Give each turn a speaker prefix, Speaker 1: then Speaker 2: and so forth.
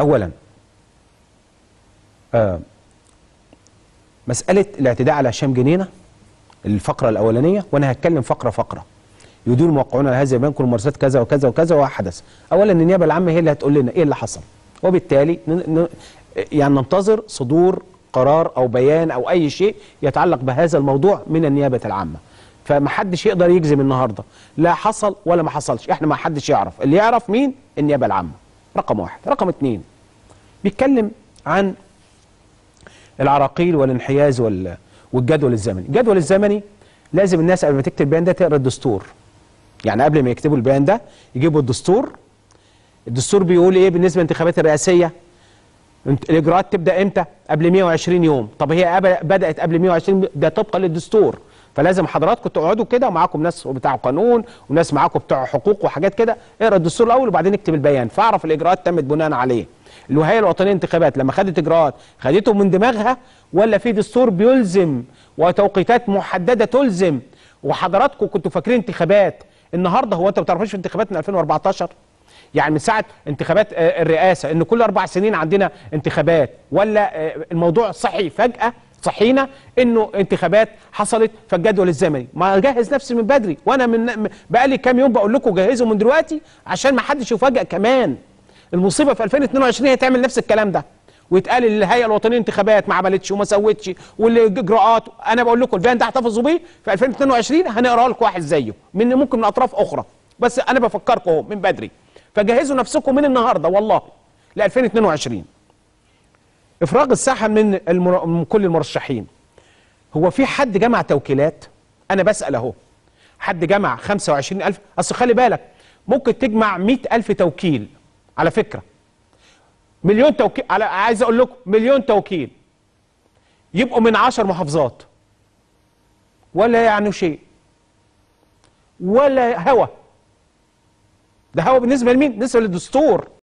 Speaker 1: اولا مساله الاعتداء على هشام جنينه الفقره الاولانيه، وانا هتكلم فقره فقره. يدير الموقعون على هذا البيان كل ممارسات كذا وكذا وكذا وحدث. اولا النيابه العامه هي اللي هتقول لنا ايه اللي حصل، وبالتالي يعني ننتظر صدور قرار او بيان او اي شيء يتعلق بهذا الموضوع من النيابه العامه. فمحدش يقدر يجزم النهارده لا حصل ولا ما حصلش، احنا ما حدش يعرف، اللي يعرف مين؟ النيابه العامه. رقم واحد. رقم اتنين، بيتكلم عن العراقيل والانحياز والجدول الزمني. الجدول الزمني لازم الناس قبل ما تكتب البيان ده تقرا الدستور. يعني قبل ما يكتبوا البيان ده يجيبوا الدستور. الدستور بيقول ايه بالنسبه للانتخابات الرئاسيه؟ الاجراءات تبدا امتى؟ قبل 120 يوم. طب هي بدات قبل 120 ده طبقا للدستور. فلازم حضراتكم تقعدوا كده ومعاكم ناس بتاع قانون وناس معاكم بتاع حقوق وحاجات كده، اقرا الدستور الاول وبعدين اكتب البيان، فاعرف الاجراءات تمت بناء عليه. الوهيه الوطنيه للانتخابات لما خدت اجراءات خدته من دماغها ولا في دستور بيلزم وتوقيتات محدده تلزم؟ وحضراتكم كنتوا فاكرين انتخابات النهارده، هو انت ما بتعرفوش في انتخابات من 2014؟ يعني من ساعه انتخابات الرئاسه ان كل 4 سنين عندنا انتخابات، ولا الموضوع صحي فجاه صحينا انه انتخابات حصلت فالجدول الزمني؟ ما اجهز نفسي من بدري، وانا من بقالي كام يوم بقول لكم جهزوا من دلوقتي عشان ما حدش يفاجئ. كمان المصيبه في 2022 هي تعمل نفس الكلام ده ويتقال الهيئه الوطنيه للانتخابات ما عملتش وما سوتش والاجراءات. انا بقول لكم البيان ده احتفظوا بيه في 2022 هنقراه لكم واحد زيه ممكن من اطراف اخرى، بس انا بفكركم اهو من بدري. فجهزوا نفسكم من النهارده والله ل 2022. افراغ الساحه من كل المرشحين. هو في حد جمع توكيلات؟ انا بسال اهو، حد جمع 25,000؟ اصل خلي بالك ممكن تجمع 100,000 توكيل على فكره. مليون توكيل، عايز اقول لكم مليون توكيل يبقوا من 10 محافظات ولا يعني شيء ولا هوا. ده هوا بالنسبه لمين؟ بالنسبه للدستور.